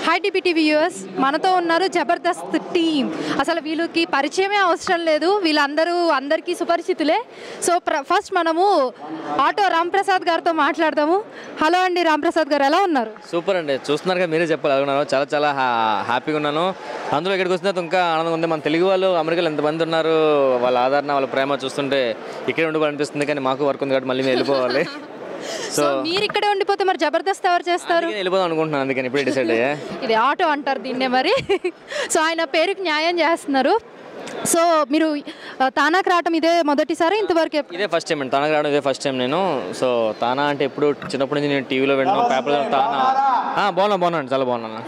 Hi TPTV viewers, మనతో ఉన్నారు Jabardasth team. అసలు వీళ్ళకి పరిచయమే అవసరం లేదు, అందరికీ సుపరిచితులే. సో ఫస్ట్ మనము ఆటో రాంప్రసాద్ గారితో మాట్లాడదాము. హలో అండి రాంప్రసాద్ గారు, ఎలా ఉన్నారు? సూపర్ అండి, చూస్తున్నారు కదా, మీరే చెప్పాలి ఎలా ఉన్నాను. చాలా చాలా హ్యాపీగా ఉన్నాను. అందులో ఇక్కడికి వచ్చిన ఇంకా ఆనందంగా ఉంది. మన తెలుగు వాళ్ళు అమెరికాలో ఎంతమంది ఉన్నారు, వాళ్ళ ఆదరణ వాళ్ళ ప్రేమ చూస్తుంటే ఇక్కడే ఉండిపోవాలనిపిస్తుంది. కానీ మాకు వర్క్ ఉంది కాబట్టి మళ్ళీ మేము వెళ్ళిపోవాలి. సో మీరు ఇక్కడే ఉండిపోతే మరి జబర్దస్త్ ఎవరు చేస్తారు? వెళ్ళిపోదాం అనుకుంటున్నాను, అందుకని ఇప్పుడే డిసైడ్ అయ్యా. ఇది ఆటో అంటారు దీన్నే మరి. సో ఆయన పేరుకి న్యాయం చేస్తున్నారు. సో మీరు తానాకు రావటం ఇదే మొదటిసారి? ఇంతవరకు ఇదే ఫస్ట్ టైం అండి తానాకు రావడం, ఇదే ఫస్ట్ టైం నేను. సో తానా అంటే ఎప్పుడు చిన్నప్పటి నుంచి నేను టీవీలో విన్నాను, పేపర్లో తానా. బాగున్నాను, చాలా బాగున్నాను.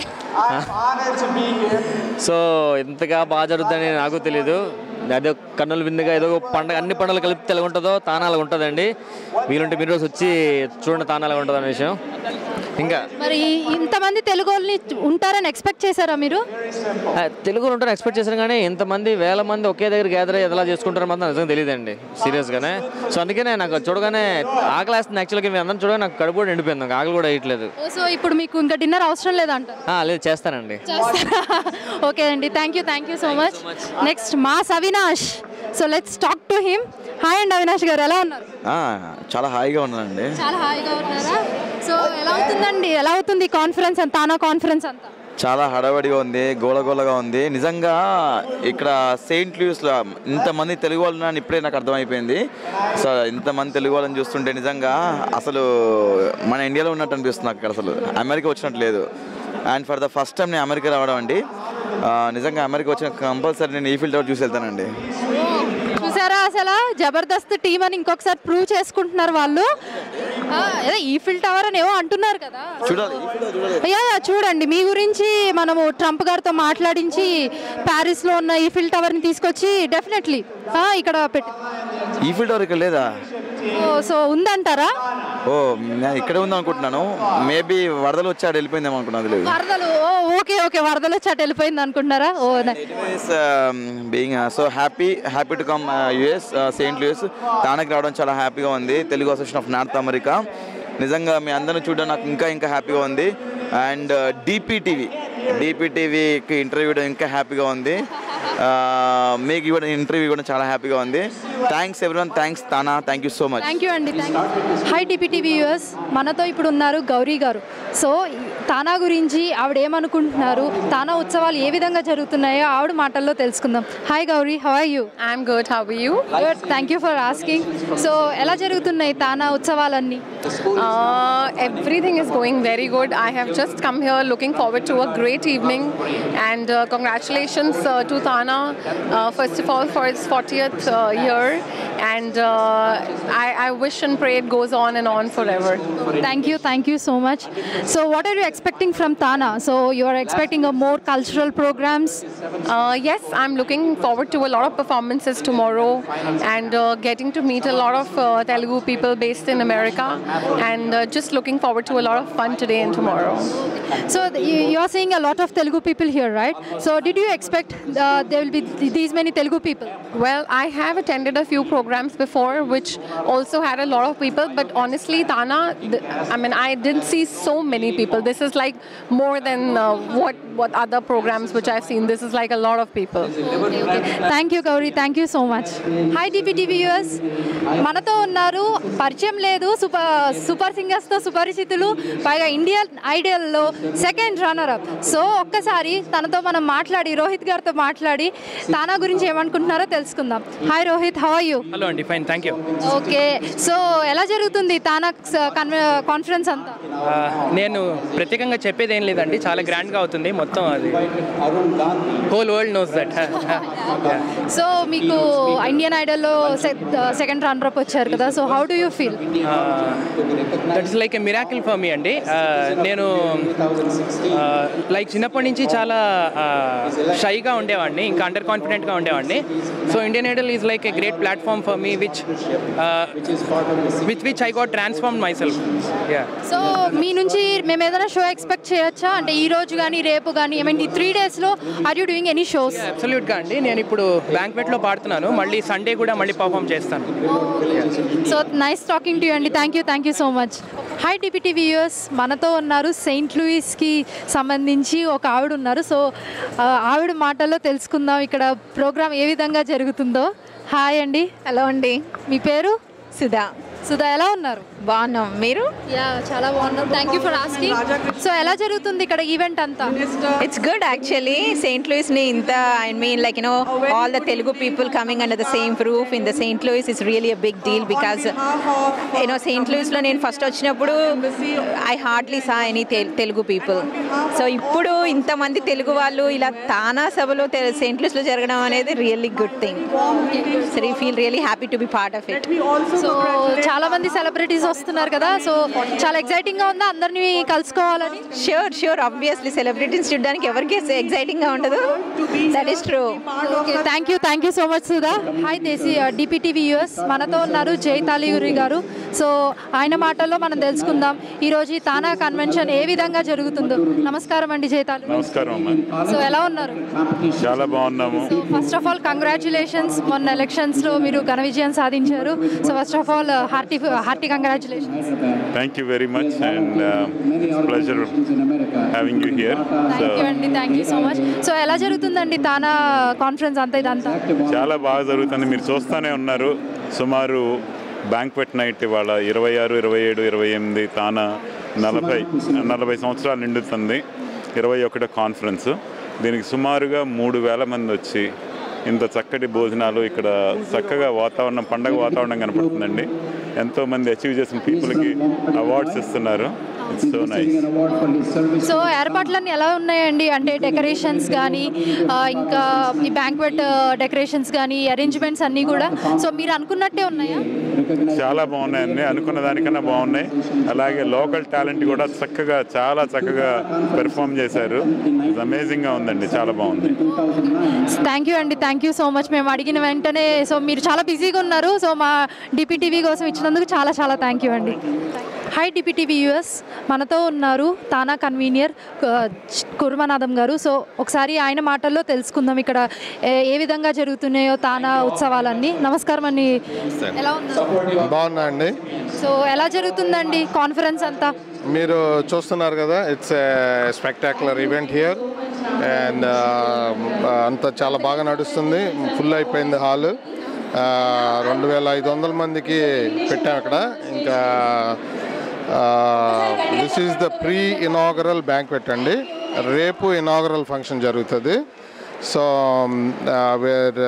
సో ఇంతగా బాగా జరుగుతుందని నాకు తెలీదు. అదే కన్నుల విందుగా ఏదో పండుగ, అన్ని పండుగలు కలిపి తెలుగు ఉంటుందో తానా అలాగ ఉంటుందండి. వీలుంటే మీరు రోజు వచ్చి చూడండి తానా అలాగ ఉంటుంది అనే విషయం. ఇంకా మరి ఇంతమంది తెలుగు వాళ్ళని ఉంటారని ఎక్స్పెక్ట్ చేశారా మీరు? తెలుగు ఉంటారని ఎక్స్పెక్ట్ చేశాను, కానీ ఇంతమంది వేల మంది ఒకే దగ్గర గ్యాదర్ అయ్యి ఎలా చేసుకుంటారో మాత్రం నిజంగా తెలియదండి, సీరియస్గానే. సో అందుకనే నాకు చూడగానే ఆకలి వేస్తుంది. యాక్చువల్గా మీరు అందరం చూడగానే నాకు కడుపు కూడా ఎండిపోయింది, నాకు ఆకలి కూడా వేయట్లేదు. సో ఇప్పుడు మీకు ఇంకా డిన్నర్ అవసరం లేదంట? లేదు, చేస్తానండి. ఓకే అండి, thank you so much. Next mass Avinash. So let's talk to him. Hi అండి అవినాష్ గారు, ఎలా ఉన్నారు? చాలా హాయిగా ఉన్నానండి. చాలా హాయిగా ఉన్నారా? సో ఎలా అవుతుంది కాన్ఫరెన్స్ అంతా, తానా కాన్ఫరెన్స్ అంతా? చాలా హడావడిగా ఉంది, గోలగోలగా ఉంది. నిజంగా ఇక్కడ సెయింట్ లూయిస్లో ఇంతమంది తెలుగు వాళ్ళు ఉన్నారని ఇప్పుడే నాకు అర్థమైపోయింది. సో ఇంతమంది తెలుగు వాళ్ళని చూస్తుంటే నిజంగా అసలు మన ఇండియాలో ఉన్నట్టు అనిపిస్తుంది నాకు. ఇక్కడ అసలు అమెరికా వచ్చినట్టు లేదు. And for the first time నేను అమెరికా రావడం అండి. నిజంగా అమెరికా వచ్చిన కంపల్సరీ నేను ఈఫిల్ టవర్ చూసి వెళ్తానండి. చూసారా, అసలు జబర్దస్త్ టీమ్ అని ఇంకొకసారి ప్రూవ్ చేసుకుంటున్నారు వాళ్ళు. ఈఫిల్ టవర్ అని ఏవో అంటున్నారు కదా, చూడండి. మీ గురించి మనము ట్రంప్ గారితో మాట్లాడించి ప్యారిస్లో ఉన్న ఈఫిల్ టవర్ని తీసుకొచ్చి డెఫినెట్లీ ఇక్కడ పెట్టి. ఈఫిల్ టవర్ ఇక్కడ లేదా? సో ఉందంటారా? నేను ఇక్కడే ఉందాం అనుకుంటున్నాను. మేబీ వరదలు వచ్చాడు వెళ్ళిపోయిందేమో అనుకున్నాను. వరదలు, ఓకే వరదలు వచ్చాడు వెళ్ళిపోయింది అనుకుంటున్నారా? Being so happy to come US, Saint Louis. తానాకి రావడం చాలా హ్యాపీగా ఉంది. Telugu association of north America. నిజంగా మీ అందరిని చూడడం నాకు ఇంకా హ్యాపీగా ఉంది. అండ్ డిపిటీవీకి ఇంటర్వ్యూ ఇవ్వడం ఇంకా హ్యాపీగా ఉంది. మీకు ఇవ్వడం ఇంటర్వ్యూ ఇవ్వడం చాలా హ్యాపీగా ఉంది. Thanks everyone, thanks TANA, thank you so much. Thank you అండి. హాయ్ టీపీటీవీ వ్యూవర్స్, మనతో ఇప్పుడు ఉన్నారు గౌరీ గారు. సో తానా గురించి ఆవిడ ఏమనుకుంటున్నారు, తానా ఉత్సవాలు ఏ విధంగా జరుగుతున్నాయో ఆవిడ మాటల్లో తెలుసుకుందాం. Hi Gauri, how are you? I'm good, how are you? Good, thank you for asking. So ఎలా జరుగుతున్నాయి తానా ఉత్సవాలన్నీ? Everything is going very good. I have just come here looking forward to a great evening, and congratulations to Tana first of all for its 40th year, and I wish and pray it goes on and on forever. Thank you so much. So what are you expecting from Tana? So you are expecting a more cultural programs? Yes, I'm looking forward to a lot of performances tomorrow, and getting to meet a lot of Telugu people based in America, and just looking forward to a lot of fun today and tomorrow. So you are seeing a lot of Telugu people here, right? So did you expect there will be these many Telugu people? Well, I have attended a few programs before which also had a lot of people, but honestly Tana, I didn't see so many people. This is like more than what other programs which I've seen. This is like a lot of people. Okay. Thank you Gauri, thank you so much. Hi DPTV viewers, మనతో ఉన్నారు, పరిచయం లేదు, super సింగర్స్తో సుపరిచితులు, పైగా Indian ఐడల్లో second runner up. So ఒక్కసారి తనతో మనం మాట్లాడి, రోహిత్ గారితో మాట్లాడి తానా గురించి ఏమనుకుంటున్నారో తెలుసుకుందాం. Hi Rohit, how are you? Hello అండి, fine, thank you. Okay, so ఎలా జరుగుతుంది తానా కాన్ఫరెన్స్ అంతా? నేను ప్రత్యేకంగా చెప్పేది ఏం లేదండి, చాలా గ్రాండ్గా అవుతుంది మొత్తం. అది whole world knows that. So మీకు ఇండియన్ ఐడల్లో సెకండ్ రన్నర్ అప్ వచ్చారు కదా, so how do you feel? That is like a miracle for me అండి. నేను లైక్ చిన్నప్పటి నుంచి చాలా షైగా ఉండేవాడిని, ఇంకా అండర్ కాన్ఫిడెంట్గా ఉండేవాడిని. So Indian idol is like a great platform for me which I got transformed myself. So మీ నుంచి మేము ఏదైనా షో ఎక్స్పెక్ట్ చేయొచ్చా? అంటే ఈ రోజు కానీ రేపు కానీ, ఐ మీన్ ఈ 3 daysలో are you doing any shows? అబ్సల్యూట్గా అండి, నేను ఇప్పుడు బ్యాంక్వెట్లో పాడుతున్నాను, మళ్ళీ సండే కూడా మళ్ళీ పర్ఫామ్ చేస్తాను. So nice talking to you అండి, thank you so much. Hi hi DPT viewers, మనతో ఉన్నారు సెయింట్ లూయిస్కి సంబంధించి ఒక ఆవిడ ఉన్నారు. సో ఆవిడ మాటల్లో తెలుసుకుందాం ఇక్కడ ప్రోగ్రామ్ ఏ విధంగా జరుగుతుందో. హాయ్ అండి. హలో అండి. మీ పేరు? సుధా. సుధా, ఎలా ఉన్నారు? బాగున్నాం, మీరు? చాలా బాగున్నాం, thank you for asking. So ఎలా జరుగుతుంది ఇక్కడ ఈవెంట్ అంతా? It's good actually. సెయింట్ లూయిస్ని ఇంత I mean like all the Telugu people coming under the same roof in the Saint Louis is really a big deal because Saint లూయిస్లో నేను first వచ్చినప్పుడు I hardly saw any Telugu people. So ఇప్పుడు ఇంతమంది తెలుగు వాళ్ళు ఇలా తానా సభలో సెయింట్ లూయిస్లో జరగడం అనేది really good thing. So we feel really happy to be part of it. So చాలా మంది సెలబ్రిటీస్ వస్తున్నారు కదా, సో చాలా ఎక్సైటింగ్గా ఉందా అందరినీ కలుసుకోవాలని? ష్యూర్ ఆబ్వియస్లీ సెలబ్రిటీస్ చూడడానికి ఎవరికి ఎక్సైటింగ్గా ఉండదు. That is true. Okay, thank you so much Sudha. Hi Desi DPT viewers, మనతో ఉన్నారు జైతాలియూరి గారు. సో ఆయన మాటల్లో మనం తెలుసుకుందాం ఈరోజు ఈ తానా కన్వెన్షన్ ఏ విధంగా జరుగుతుందో. నమస్కారం అండి జైతాలి. నమస్కారం అమ్మా. సో ఎలా ఉన్నారు? చాలా బాగున్నాము. So first of all congratulations, మొన్న ఎలక్షన్స్లో మీరు ఘన విజయం సాధించారు. So first of all hearty congratulations. Thank you very much and pleasure having you here. Thank you so much. So ఎలా జరుగుతుందండి తానా కాన్ఫరెన్స్ అంతా ఇదంతా? చాలా బాగా జరుగుతుంది, మీరు చూస్తూనే ఉన్నారు. సుమారు బ్యాంక్వెట్ నైట్ ఇవాళ 26, 27, 28 తానా 40 సంవత్సరాలు నిండుతుంది. 21వ కాన్ఫరెన్స్. దీనికి సుమారుగా 3,000 మంది వచ్చి ఇంత చక్కటి భోజనాలు, ఇక్కడ చక్కగా వాతావరణం, పండగ వాతావరణం కనపడుతుందండి. ఎంతోమంది అచీవ్ చేసిన పీపుల్కి అవార్డ్స్ ఇస్తున్నారు. It's so nice. సో ఏర్పాట్లన్నీ ఎలా ఉన్నాయండి? అంటే డెకరేషన్స్ కానీ ఇంకా ఈ బ్యాంక్వెట్ డెకరేషన్స్ కానీ అరేంజ్మెంట్స్ అన్నీ కూడా సో మీరు అనుకున్నట్టే ఉన్నాయా? చాలా బాగున్నాయండి, అనుకున్న దానికన్నా బాగున్నాయి. అలాగే లోకల్ టాలెంట్ కూడా చాలా చక్కగా పెర్ఫామ్ చేశారు. అమేజింగ్గా ఉందండి, చాలా బాగుంది. Thank you so much. మేము అడిగిన వెంటనే సో మీరు చాలా బిజీగా ఉన్నారు. సో మా డిపిటీవీ కోసం ఇచ్చినందుకు చాలా థ్యాంక్ యూ అండి. హాయ్ డిపిటీవీ యూఎస్, మనతో ఉన్నారు తానా కన్వీనియర్ కుర్మనాథం గారు. సో ఒకసారి ఆయన మాటల్లో తెలుసుకుందాం ఇక్కడ ఏ విధంగా జరుగుతున్నాయో తానా ఉత్సవాలన్నీ. నమస్కారం అండి, ఎలా ఉన్నారు? బాగున్నా అండి. సో ఎలా జరుగుతుందండి కాన్ఫరెన్స్ అంతా? మీరు చూస్తున్నారు కదా, it's spectacular event here and అంతా చాలా బాగా నడుస్తుంది. ఫుల్ అయిపోయింది హాల్. 2,500 మందికి పెట్టాం అక్కడ. ఇంకా this is the pre inaugural banquet అండి. రేపు ఇనాగరల్ ఫంక్షన్ జరుగుతుంది. So where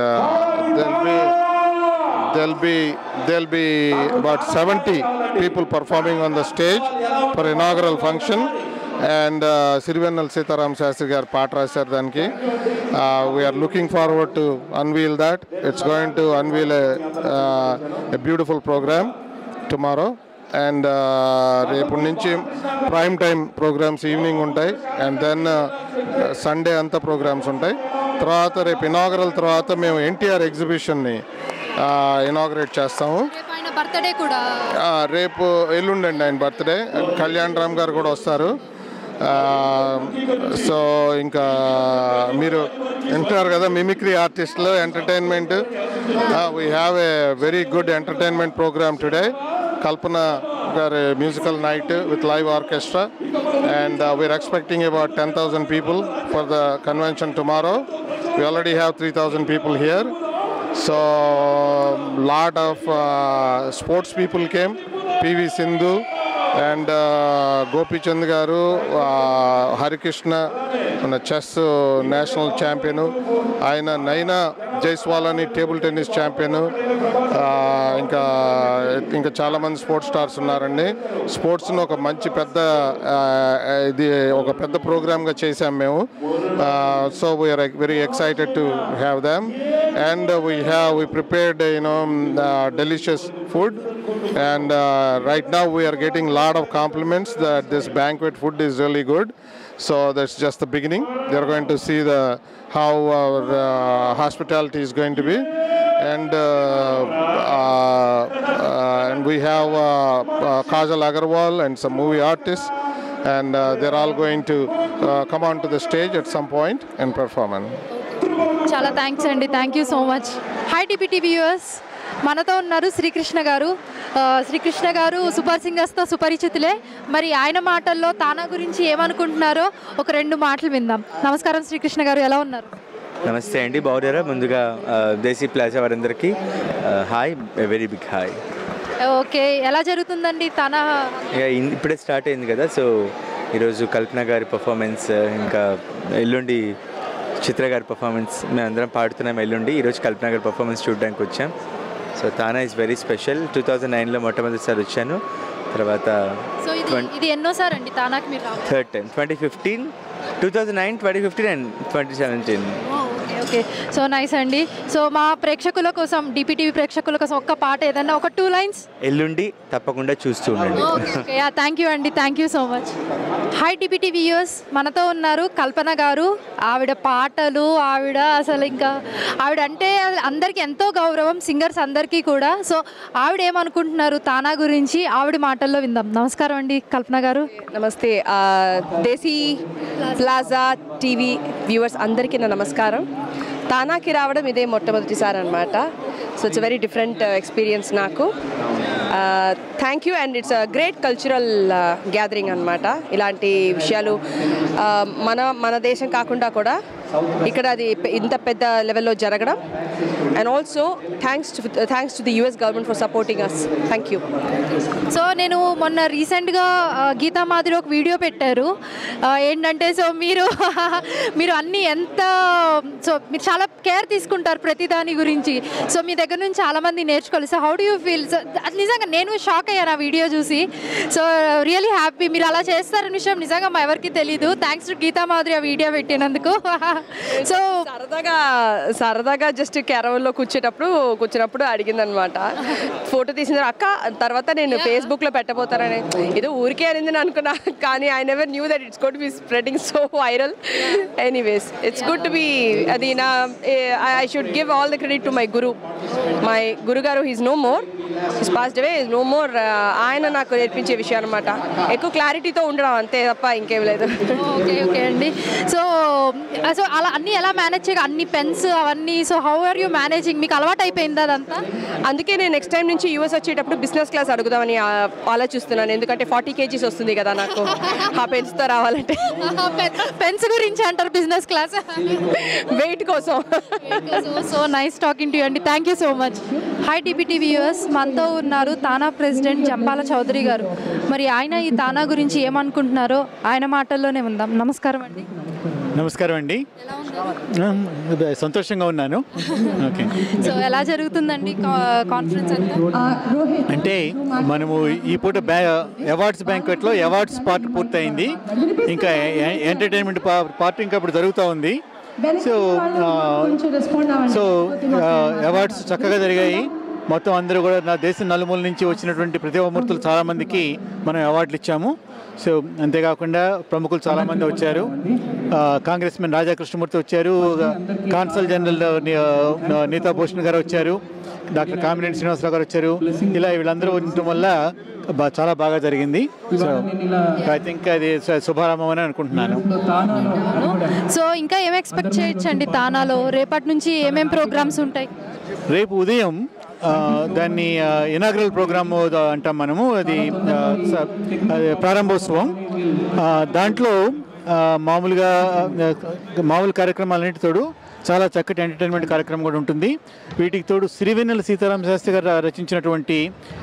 there'll be about 70 people performing on the stage for inaugural function. And Sirivennal Sitaram Shastri garu paat rasaru daniki. We are looking forward to unveil that. It's going to unveil a beautiful program tomorrow. And రేపు నుంచి prime time programmes evening ఉంటాయి. And then Sunday అంతా programmes ఉంటాయి. తర్వాత రేపు inaugural తర్వాత మేము NTR ఎగ్జిబిషన్ని inaugurate చేస్తాము. రేపు ఎల్లుండండి ఆయన బర్త్డే. కళ్యాణ్ రామ్ గారు కూడా వస్తారు. సో ఇంకా మీరు వింటున్నారు కదా, మిమిక్రీ ఆర్టిస్టులు, entertainment. We have a very good entertainment programme today. Kalpana గారి musical night with live orchestra. And we're expecting about 10,000 people for the convention tomorrow. We already have 3,000 people here. So lot of sports people came. PV Sindhu and Gopi Chand garu, Harikrishna, chess national champion, ayana Naina Jaiswalani table tennis champion, ఇంకా చాలా మంది sports stars ఉన్నారండి. స్పోర్ట్స్ను ఒక మంచి ఇది ఒక పెద్ద ప్రోగ్రామ్గా చేసాం మేము. So we're very excited to have them. And we prepared delicious food, and right now we are getting a lot of compliments that this banquet food is really good. So that's just the beginning. They are going to see how our hospitality is going to be. And we have Kajal Agarwal and some movie artists, and they're all going to come onto the stage at some point and perform. చాలా thanks అండి, thank you so much. Hi DPT viewers, మనతో ఉన్నారు శ్రీకృష్ణ గారు. శ్రీకృష్ణ గారు super సింగర్స్తో సుపరిచితులే. మరి ఆయన మాటల్లో తానా గురించి ఏమనుకుంటున్నారో ఒక 2 మాటలు విందాం. నమస్కారం శ్రీకృష్ణ గారు, ఎలా ఉన్నారు? నమస్తే అండి, బాగున్నారా? ముందుగా దేశీ ప్లాజా వారందరికీ hi, very big hi. Okay, ఎలా జరుగుతుందండి తానా? ఇప్పుడే స్టార్ట్ అయింది కదా, సో ఈరోజు కల్పన గారి పర్ఫార్మెన్స్, ఇంకా ఎల్లుండి చిత్ర గారి పర్ఫార్మెన్స్, మేమందరం పాడుతున్నాం ఎల్లుండి. ఈరోజు కల్పన గారి పర్ఫార్మెన్స్ చూడడానికి వచ్చాం. So TANA is very special. 2009లో మొట్టమొదటిసారి వచ్చాను. తర్వాత ఇది ఎన్నోసారి అండి తానాకి మీరు రావాలి? 3rd time, 2015, 2009, 2015 and 2017. Okay, so nice అండి. సో మా ప్రేక్షకుల కోసం, డిపిటీవీ ప్రేక్షకుల కోసం ఒక్క పాట ఏదన్నా, ఒక 2 lines ఎల్లుండి తప్పకుండా చూస్తూ ఉండండి. ఓకే, థ్యాంక్ యూ అండి, thank you so much. Hi DPTV viewers, మనతో ఉన్నారు కల్పన గారు. ఆవిడ పాటలు, ఆవిడ అసలు ఇంకా ఆవిడ అంటే అందరికీ ఎంతో గౌరవం, సింగర్స్ అందరికీ కూడా. సో ఆవిడ ఏమనుకుంటున్నారు తానా గురించి, ఆవిడ మాటల్లో విందాం. నమస్కారం అండి కల్పన గారు. నమస్తే. దేశీ ప్లాజా టీవీ వ్యూవర్స్ అందరికీ నా నమస్కారం. తానాకి రావడం ఇదే మొట్టమొదటిసారి అనమాట. So it's very different experience నాకు. Thank you, and it's a great cultural gathering అనమాట. ఇలాంటి విషయాలు మన దేశం కాకుండా కూడా ఇక్కడ అది ఇంత పెద్ద లెవెల్లో జరగడం. And also thanks to the US government for supporting us. Thank you. So నేను మొన్న రీసెంట్గా గీతా మాదిరి ఒక వీడియో పెట్టారు. ఏంటంటే సో మీరు అన్నీ మీరు చాలా కేర్ తీసుకుంటారు ప్రతి దాని గురించి. సో మీ దగ్గర నుంచి చాలామంది నేర్చుకోవాలి. So how do you feel? నిజంగా నేను షాక్ అయ్యాను ఆ వీడియో చూసి. So really happy. మీరు అలా చేస్తారని విషయం నిజంగా మా ఎవరికి తెలీదు. థ్యాంక్స్ టు గీతా మాదిరి ఆ వీడియో పెట్టినందుకు. సో సరదాగా జస్ట్ క్యారవన్లో కూర్చున్నప్పుడు అడిగిందనమాట, ఫోటో తీసిన అక్క. తర్వాత నేను ఫేస్బుక్లో పెట్టబోతానని ఏదో ఊరికే అనింది అనుకున్నా, కానీ I never knew that it's got be spreading so viral. Anyways, it's good to be. అది నా I should give all the credit to my గురుగారు. He's no more, he's passed away, is no more. ఆయన నాకు నేర్పించే విషయం అనమాట. ఎక్కువ క్లారిటీతో ఉండడం అంతే తప్ప ఇంకేం లేదు. ఓకే ఓకే అండి. సో అలా అన్నీ ఎలా మేనేజ్ చేయాలి? అన్ని పెన్స్ అవన్నీ. So how are you managing? మీకు అలవాటు అయిపోయింది అదంతా? అందుకే నేను నెక్స్ట్ టైం నుంచి యూఎస్ వచ్చేటప్పుడు బిజినెస్ క్లాస్ అడుగుదామని ఆలోచిస్తున్నాను. ఎందుకంటే 40 kgs వస్తుంది కదా నాకు ఆ పెన్స్తో రావాలంటే. పెన్స్ గురించి అంటారు బిజినెస్ క్లాస్, వెయిట్ కోసం. So nice talking to you అండి, thank you so much. Hi DPTV viewers, మనతో ఉన్నారు తానా ప్రెసిడెంట్ జంపాల చౌదరి గారు. మరి ఆయన ఈ తానా గురించి ఏమనుకుంటున్నారో ఆయన మాటల్లోనే ఉందాం. నమస్కారం అండి. నమస్కారం అండి, సంతోషంగా ఉన్నాను. ఓకే, సో ఎలా జరుగుతుందండి కాన్ఫరెన్స్ అంతా? అంటే మనము ఈ పూట అవార్డ్స్ బ్యాంక్వెట్లో అవార్డ్స్ పార్ట్ పూర్తయింది. ఇంకా ఎంటర్టైన్మెంట్ పార్ట్ ఇంకా ఇప్పుడు జరుగుతూ ఉంది. సో అవార్డ్స్ చక్కగా జరిగాయి. మొత్తం అందరూ కూడా నా దేశం నలుమూల నుంచి వచ్చినటువంటి ప్రతిభామూర్తులు చాలామందికి మనం అవార్డులు ఇచ్చాము. సో అంతేకాకుండా ప్రముఖులు చాలామంది వచ్చారు. కాంగ్రెస్ మెన్ రాజా కృష్ణమూర్తి వచ్చారు, కాన్సల్ జనరల్ నీతా భూషణ్ గారు వచ్చారు, డాక్టర్ కామినేని శ్రీనివాసరావు గారు వచ్చారు. ఇలా వీళ్ళందరూ ఉండటం వల్ల చాలా బాగా జరిగింది. సో ఐ థింక్ అది శుభారంభం అని అనుకుంటున్నాను. సో ఇంకా ఏం ఎక్స్పెక్ట్ చేయొచ్చండి తానాలో? రేపటి నుంచి ఏమేం ప్రోగ్రామ్స్ ఉంటాయి? రేపు ఉదయం దాన్ని ఇనాగ్రల్ ప్రోగ్రామ్ అంటాం మనము. అది ప్రారంభోత్సవం. దాంట్లో మామూలు కార్యక్రమాలన్నిటితోడు చాలా చక్కటి ఎంటర్టైన్మెంట్ కార్యక్రమం కూడా ఉంటుంది. వీటికి తోడు సిరివెన్నెల సీతారామ శాస్త్రి గారు రచించినటువంటి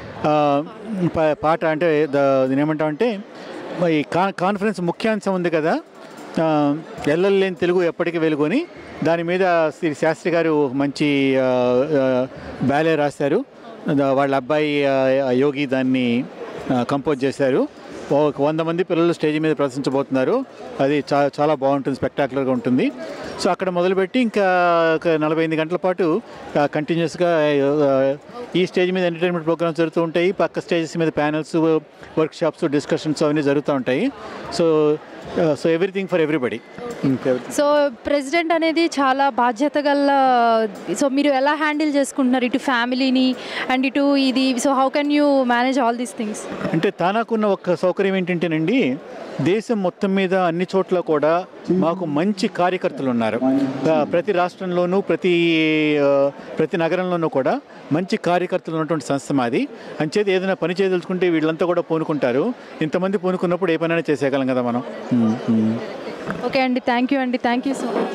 పాట, అంటే దీని ఏమంటామంటే ఈ కాన్ఫరెన్స్ ముఖ్యాంశం ఉంది కదా, ఎల్లలేని తెలుగు ఎప్పటికీ వెలుగుని. దాని మీద శ్రీ శాస్త్రి గారు మంచి బ్యాలే రాశారు. వాళ్ళ అబ్బాయి యోగి దాన్ని కంపోజ్ చేశారు. 100 మంది పిల్లలు స్టేజ్ మీద ప్రదర్శించబోతున్నారు. అది చాలా బాగుంటుంది, స్పెక్టాక్యులర్గా ఉంటుంది. సో అక్కడ మొదలుపెట్టి ఇంకా 48 గంటల పాటు కంటిన్యూస్గా ఈ స్టేజ్ మీద ఎంటర్టైన్మెంట్ ప్రోగ్రామ్స్ జరుగుతూ ఉంటాయి. పక్క స్టేజెస్ మీద ప్యానల్స్, వర్క్షాప్స్, డిస్కషన్స్ అవన్నీ జరుగుతూ ఉంటాయి. So so everything for everybody. So president అనేది చాలా బాధ్యత గల, సో మీరు ఎలా హ్యాండిల్ చేసుకుంటున్నారు ఇటు ఫ్యామిలీని అండ్ ఇటు ఇది, so how can you manage all these things? అంటే తానాకున్న ఒక సౌకర్యం ఏంటంటేనండి, దేశం మొత్తం మీద అన్ని చోట్ల కూడా మాకు మంచి కార్యకర్తలు ఉన్నారు. ప్రతి రాష్ట్రంలోనూ ప్రతి నగరంలోనూ కూడా మంచి కార్యకర్తలు ఉన్నటువంటి సంస్థ మాది. అంచేది ఏదైనా పని చేయదలుచుకుంటే వీళ్ళంతా కూడా పూనుకుంటారు. ఇంతమంది పూనుకున్నప్పుడు ఏ పనైనా చేసేయగలం కదా మనం. ఓకే అండి, థ్యాంక్ యూ అండి, థ్యాంక్ యూ సో మచ్.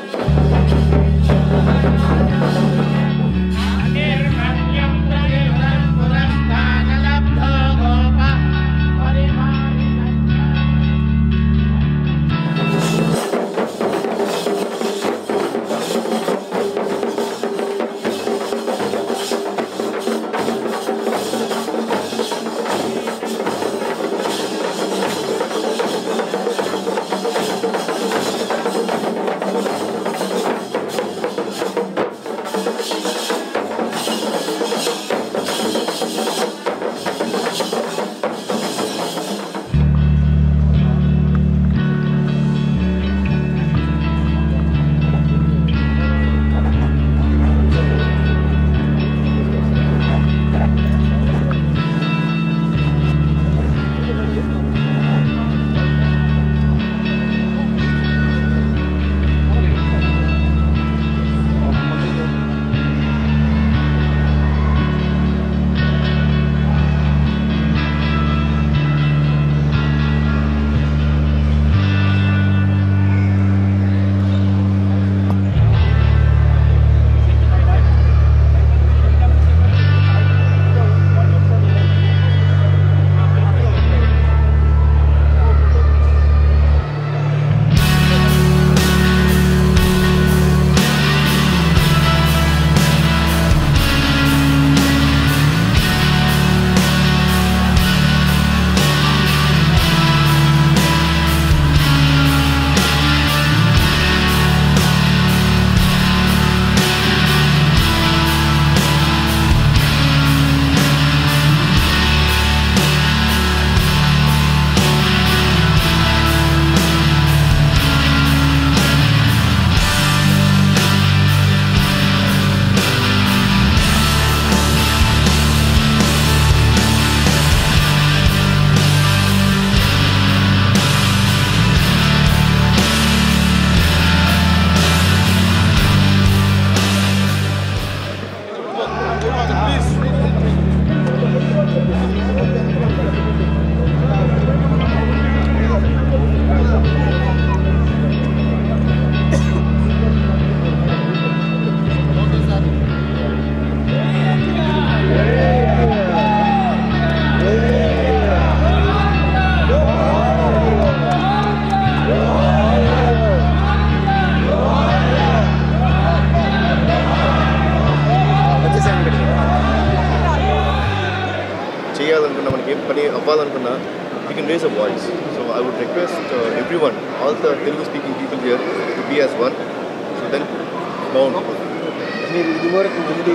చేయాలనుకున్నా మనకి ఏం పని అవ్వాలనుకున్నా we can raise a voice. So I would request everyone, all the Telugu speaking people here to be as one. So then bound. మీరు ఇదివరకు ముందు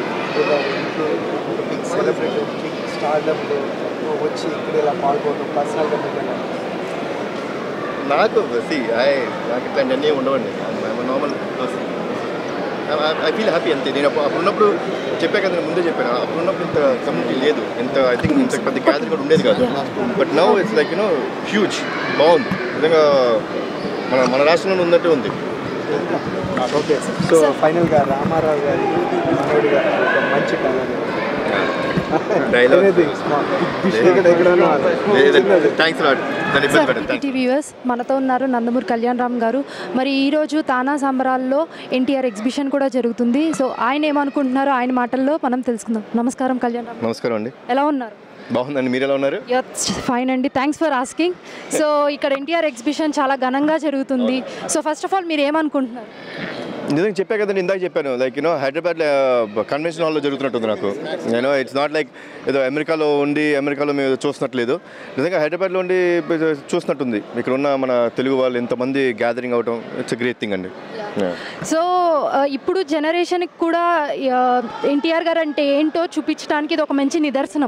బిగ్ సెలబ్రిటీ స్టార్డప్లో వచ్చి ఇక్కడ ఇలా పాల్గొనడం పర్సనల్గా నాకు నాకు ఇట్లాంటివన్నీ ఉండవండి. I'm normal person. I feel happy అంతే. నేను అప్పుడున్నప్పుడు చెప్పా కదా, నేను ముందే చెప్పాను, అప్పుడున్నప్పుడు ఇంత కమ్యూనిటీ లేదు, ఇంత ఐ థింక్ ఇంత పెద్ద గ్యాదరింగ్ కూడా ఉండేది కాదు. But now it's like you know huge, బాగుంది నిజంగా. మన రాష్ట్రంలో ఉన్నట్టే ఉంది. ఓకే, సో ఫైనల్గా రామారావు గారి మనోడి గారు ఒక మంచి మనతో ఉన్నారు నందమూరి కళ్యాణ్ రామ్ గారు. మరి ఈరోజు తానా సంబరాల్లో ఎన్టీఆర్ ఎగ్జిబిషన్ కూడా జరుగుతుంది. సో ఆయన ఏమనుకుంటున్నారో ఆయన మాటల్లో మనం తెలుసుకుందాం. నమస్కారం కళ్యాణ్ రామ్. నమస్కారం అండి. ఎలా ఉన్నారు? బాగుందండి, మీరు ఎలా ఉన్నారు? ఫైన్ అండి, థ్యాంక్స్ ఫర్ ఆస్కింగ్. సో ఇక్కడ ఎన్టీఆర్ ఎగ్జిబిషన్ చాలా ఘనంగా జరుగుతుంది. సో ఫస్ట్ ఆఫ్ ఆల్ మీరు ఏమనుకుంటున్నారు? నిజంగా చెప్పా కదండి, ఇందాక చెప్పాను, లైక్ యూనో హైదరాబాద్లో కన్వెన్షన్ హాల్లో జరుగుతున్నట్టుంది నాకు. నేను ఇట్స్ నాట్ లైక్ ఏదో అమెరికాలో మేము చూస్తున్నట్లేదు, నిజంగా హైదరాబాద్లో ఉండి చూసినట్టుంది. ఇక్కడ ఉన్న మన తెలుగు వాళ్ళు ఎంతమంది గ్యాదరింగ్ అవడం, ఇట్స్ ఎ గ్రేట్ థింగ్ అండి. సో ఇప్పుడు జనరేషన్కి కూడా ఎన్టీఆర్ గారు అంటే ఏంటో చూపించడానికి ఇది ఒక మంచి నిదర్శనం.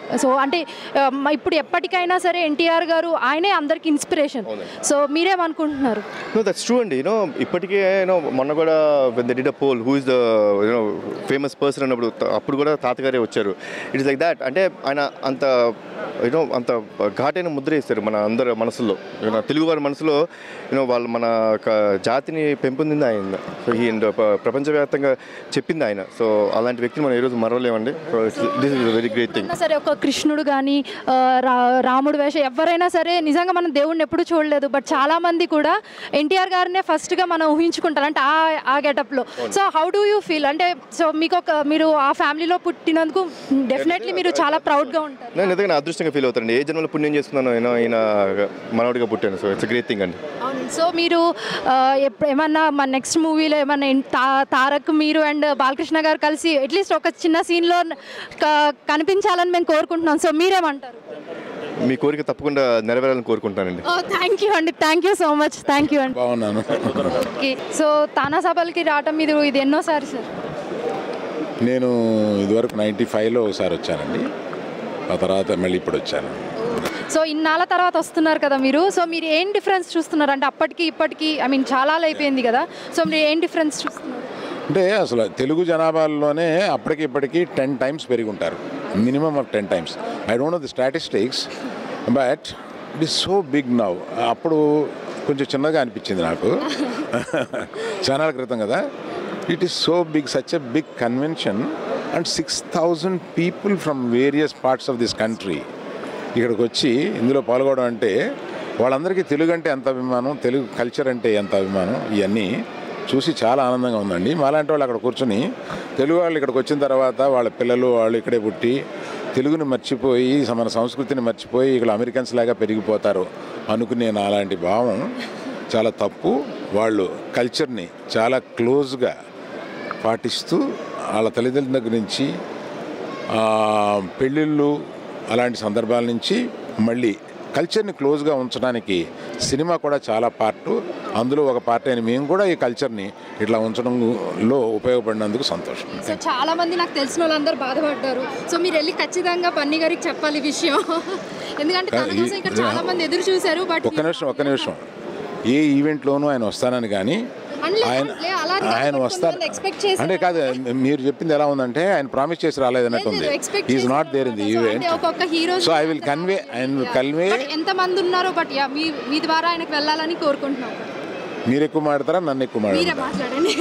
సో అంటే ఇప్పుడు ఎప్పటికైనా సరే ఎన్టీఆర్ గారు ఆయనే అందరికి ఇన్స్పిరేషన్. సో మీరేమనుకుంటున్నారు? నో దట్స్ ట్రూ అండి. ఇప్పటికే మొన్న కూడా when they did a poll who is the famous person అన్నప్పుడు అప్పుడు కూడా తాతగారే వచ్చారు. It is like that. అంటే ఆయన అంత అంత ఘాటైన ముద్ర వేస్తారు మన అందరి మనసులో, తెలుగు వారి మనసులో. వాళ్ళు మన జాతిని పెంపొందింది ఆయన. సో ఈ ప్రపంచవ్యాప్తంగా చెప్పింది ఆయన. సో అలాంటి వ్యక్తిని మనం ఈరోజు మరవలేమండి. This is very great thing. సరే ఒక కృష్ణుడు కానీ రాముడు వేషం ఎవరైనా సరే నిజంగా మనం దేవుడిని ఎప్పుడు చూడలేదు. బట్ చాలా మంది కూడా ఎన్టీఆర్ గారినే ఫస్ట్గా మనం ఊహించుకుంటారు అంటే ఆ గెటప్లో. So how do you feel? అంటే సో మీరు ఆ ఫ్యామిలీలో పుట్టినందుకు డెఫినెట్లీ మీరు చాలా ప్రౌడ్గా ఉంటారు. నేను నిజంగా అదృష్టంగా ఫీల్ అవుతానండి. ఏ జన్మలో పుణ్యం చేస్తున్నాను ఈయన మనవడిగా పుట్టాను. సో ఇట్స్ గ్రేట్ థింగ్ అండి. సో మీరు ఏమన్నా మన నెక్స్ట్ మూవీలో ఏమన్నా తారక్ మీరు అండ్ బాలకృష్ణ గారు కలిసి అట్లీస్ట్ ఒక చిన్న సీన్లో కనిపించాలని మేము కోరుకుంటున్నాం. సో మీరేమంటారు? మీ కోరిక తప్పకుండా నెరవేరాలని కోరుకుంటానండి. థ్యాంక్ యూ అండి. Thank you so much. Thank you అండి. బాగున్నాను. సో తానా సభలకి రావటం మీరు ఇది ఎన్నోసారి సార్? నేను ఇదివరకు 95లో ఒకసారి వచ్చానండి. ఆ తర్వాత మళ్ళీ ఇప్పుడు వచ్చాను. సో ఇన్నాళ్ళ తర్వాత వస్తున్నారు కదా మీరు. సో మీరు ఏం డిఫరెన్స్ చూస్తున్నారు? అంటే అప్పటికి ఇప్పటికి చాలా అయిపోయింది కదా. సో మీరు ఏం డిఫరెన్స్ చూస్తున్నారు? అంటే అసలు తెలుగు జనాభాలోనే అప్పటికి ఇప్పటికి 10 times పెరిగి ఉంటారు. Minimum of 10 times. I don't know the statistics but it is so big now. అప్పుడు కొంచెం చిన్నగా అనిపించింది నాకు చాలా క్రితం కదా. It is so big, such a big convention and 6,000 people from various parts of this country ఇక్కడికి వచ్చి ఇందులో పాల్గొనడం అంటే వాళ్ళందరికీ తెలుగు అంటే ఎంత అభిమానం, తెలుగు కల్చర్ అంటే ఎంత అభిమానం, ఇవన్నీ చూసి చాలా ఆనందంగా ఉందండి. మాలాంటి వాళ్ళు అక్కడ కూర్చొని తెలుగు వాళ్ళు ఇక్కడికి వచ్చిన తర్వాత వాళ్ళ పిల్లలు వాళ్ళు ఇక్కడే పుట్టి తెలుగుని మర్చిపోయి మన సంస్కృతిని మర్చిపోయి ఇక్కడ అమెరికన్స్ లాగా పెరిగిపోతారు అనుకునే నాలాంటి భావం చాలా తప్పు. వాళ్ళు కల్చర్ని చాలా క్లోజ్గా పాటిస్తూ వాళ్ళ తల్లిదండ్రుల దగ్గర నుంచి పెళ్ళిళ్ళు అలాంటి సందర్భాల నుంచి మళ్ళీ కల్చర్ని క్లోజ్గా ఉంచడానికి సినిమా కూడా చాలా పార్టు. అందులో ఒక పార్ట్ అయిన మేము కూడా ఈ కల్చర్ని ఇట్లా ఉంచడంలో ఉపయోగపడినందుకు సంతోషం. సో చాలా మంది నాకు తెలిసిన వాళ్ళందరూ బాధపడ్డారు. సో మీరు వెళ్ళి ఖచ్చితంగా పన్నీ గారికి చెప్పాలి ఈ విషయం. ఎందుకంటే తన కోసం ఇక్కడ చాలా మంది ఎదురు చూశారు. బట్ ఒక్క నిమిషం ఏ ఈవెంట్లోనూ ఆయన వస్తానని కానీ ఆయన వస్తారు అంటే కాదు. మీరు చెప్పింది ఎలా ఉందంటే ఆయన ప్రామిస్ చేసి రాలేదన్నట్టుంది. Is not there in the event. So I will convey ఎంతమంది ఉన్నారో బట్ మీ ద్వారా ఆయనకు వెళ్ళాలని కోరుకుంటున్నాం. మీరు ఎక్కువ మాట్లాడతారా నన్ను ఎక్కువ మాట్లాడండి?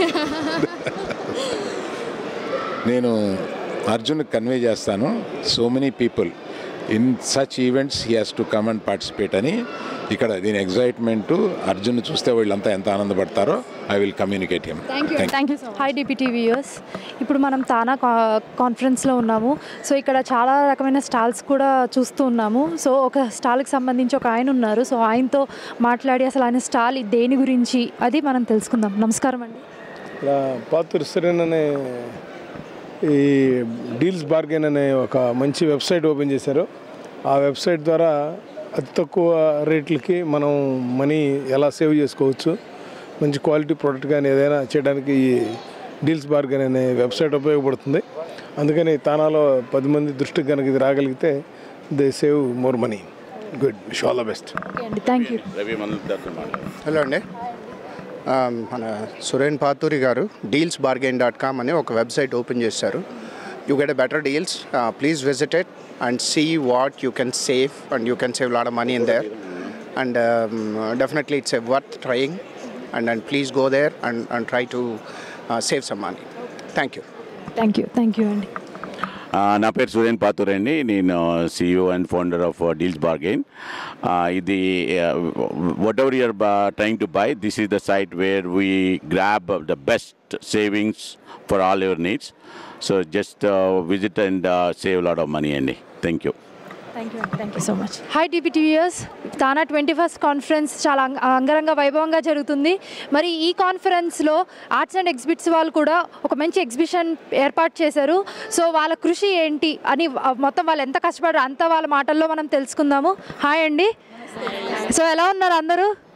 నేను అర్జున్ కన్వే చేస్తాను. So many people in such events he has to come and participate అని. ఇక్కడ దీని ఎగ్జైట్మెంట్ అర్జున్ చూస్తే వీళ్ళంతా ఎంత ఆనందపడతారో I will communicate him. Thank you so much. Hi DPTV viewers, ఇప్పుడు మనం తానా కాన్ఫరెన్స్లో ఉన్నాము. సో ఇక్కడ చాలా రకమైన స్టాల్స్ కూడా చూస్తూ ఉన్నాము. సో ఒక స్టాల్కి సంబంధించి ఒక ఆయన ఉన్నారు. సో ఆయనతో మాట్లాడి అసలు ఆయన స్టాల్ దేని గురించి అది మనం తెలుసుకుందాం. నమస్కారం అండి. పాతూరు సరేన్ అనే ఈ డీల్స్ బార్గెన్ అనే ఒక మంచి వెబ్సైట్ ఓపెన్ చేశారు. ఆ వెబ్సైట్ ద్వారా అతి తక్కువ రేట్లకి మనం మనీ ఎలా సేవ్ చేసుకోవచ్చు, మంచి క్వాలిటీ ప్రోడక్ట్ కానీ ఏదైనా చేయడానికి ఈ డీల్స్ బార్గెన్ అనే వెబ్సైట్ ఉపయోగపడుతుంది. అందుకని తానాలో 10 మంది దృష్టికి కనుక ఇది రాగలిగితే they save more money. Good, wish all the best. Thank you. Hello అండి, మన సురేన్ పాతూరి గారు dealsbargain.com అని ఒక వెబ్సైట్ ఓపెన్ చేశారు. You get a better deals. Please visit it and see what you can save, and you can save a lot of money in there, and definitely it's worth trying, and please go there and try to save some money. Thank you. Thank you అండి. నా పేరు సురేన్ పాతూర్ అండి. నేను CEO and founder of deals bargain. ఇది whatever you're trying to buy, this is the site where we grab the best savings for all your needs. So just visit and save lot of money అండి. Thank you. Thank you so much. Hi DPTVs, TANA 21st conference చాలా అంగరంగ వైభవంగా జరుగుతుంది. మరి ఈ కాన్ఫరెన్స్లో arts and exhibits వాళ్ళు కూడా ఒక మంచి ఎగ్జిబిషన్ ఏర్పాటు చేశారు. సో వాళ్ళ కృషి ఏంటి అని మొత్తం వాళ్ళు ఎంత కష్టపడారు అంత వాళ్ళ మాటల్లో మనం తెలుసుకుందాము. హాయ్ అండి. సో ఎలా ఉన్నారు అందరూ?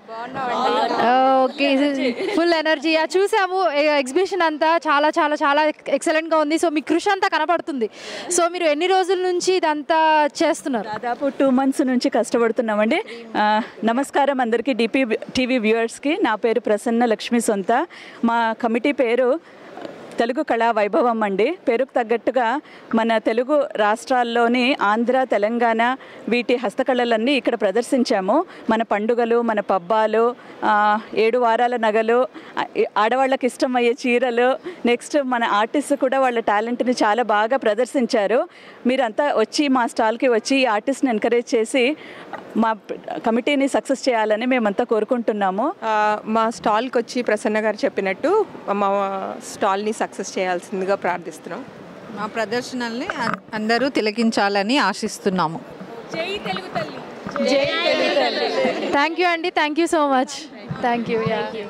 ఓకే, ఫుల్ ఎనర్జీ చూసాము. ఎగ్జిబిషన్ అంతా చాలా చాలా చాలా ఎక్సలెంట్గా ఉంది. సో మీ కృషి అంతా కనపడుతుంది. సో మీరు ఎన్ని రోజుల నుంచి ఇదంతా చేస్తున్నారు? దాదాపు 2 months నుంచి కష్టపడుతున్నామండి. నమస్కారం అందరికీ, డిపి టీవీ వ్యూవర్స్కి. నా పేరు ప్రసన్న లక్ష్మి సొంత. మా కమిటీ పేరు తెలుగు కళా వైభవం అండి. పేరుకు తగ్గట్టుగా మన తెలుగు రాష్ట్రాల్లోని ఆంధ్ర, తెలంగాణ వీటి హస్తకళలన్నీ ఇక్కడ ప్రదర్శించాము. మన పండుగలు, మన పబ్బాలు, 7 వారాల నగలు, ఆడవాళ్ళకి ఇష్టమయ్యే చీరలు, నెక్స్ట్ మన ఆర్టిస్ట్ కూడా వాళ్ళ టాలెంట్ని చాలా బాగా ప్రదర్శించారు. మీరంతా వచ్చి మా స్టాల్కి వచ్చి ఈ ఆర్టిస్ట్ని ఎంకరేజ్ చేసి మా కమిటీని సక్సెస్ చేయాలని మేమంతా కోరుకుంటున్నాము. మా స్టాల్కి వచ్చి ప్రసన్న గారు చెప్పినట్టు మా స్టాల్ని సక్సెస్ చేయాల్సిందిగా ప్రార్థిస్తున్నాం. మా ప్రదర్శనల్ని అందరూ తిలకించాలని ఆశిస్తున్నాము. జై తెలుగు తల్లి. జై తెలుగు తల్లి. థ్యాంక్ యూ అండి, thank you so much. Thank you.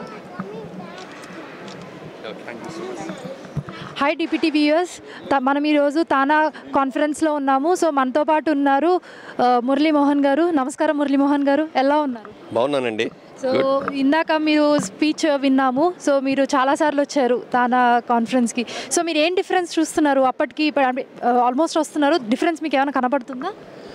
Hi DPT viewers, మనం ఈరోజు తానా కాన్ఫరెన్స్లో ఉన్నాము. సో మనతో పాటు ఉన్నారు మురళీమోహన్ గారు. నమస్కారం మురళీమోహన్ గారు, ఎలా ఉన్నారు? బాగున్నానండి. సో ఇందాక మీరు స్పీచ్ విన్నాము. సో మీరు చాలాసార్లు వచ్చారు తానా కాన్ఫరెన్స్కి. సో మీరు ఏం డిఫరెన్స్ చూస్తున్నారు? అప్పటికి ఆల్మోస్ట్ వస్తున్నారు, డిఫరెన్స్ మీకు ఏమైనా కనపడుతుందా?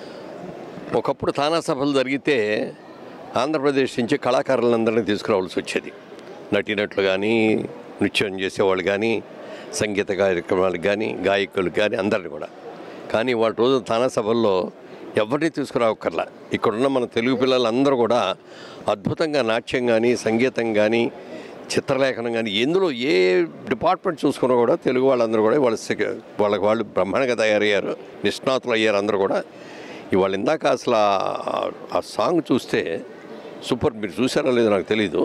ఒకప్పుడు తానా సభలు జరిగితే ఆంధ్రప్రదేశ్ నుంచి కళాకారులందరినీ తీసుకురావాల్సి వచ్చేది. నటీనటులు కానీ, నృత్యం చేసేవాళ్ళు కానీ, సంగీత కార్యక్రమాలకు కానీ, గాయకులు కానీ, అందరిని కూడా. కానీ వాళ్ళ రోజు తానా సభల్లో ఎవరిని తీసుకురావక్కర్లా. ఇక్కడున్న మన తెలుగు పిల్లలందరూ కూడా అద్భుతంగా నాట్యం కానీ, సంగీతం కానీ, చిత్రలేఖనం కానీ, ఎందులో ఏ డిపార్ట్మెంట్ చూసుకున్నా కూడా తెలుగు వాళ్ళందరూ కూడా వాళ్ళకి వాళ్ళు బ్రహ్మాండంగా తయారయ్యారు, నిష్ణాతులు అయ్యారు అందరూ కూడా. ఇవాళ ఇందాక అసలు ఆ సాంగ్ చూస్తే సూపర్. మీరు చూసారో లేదో నాకు తెలీదు.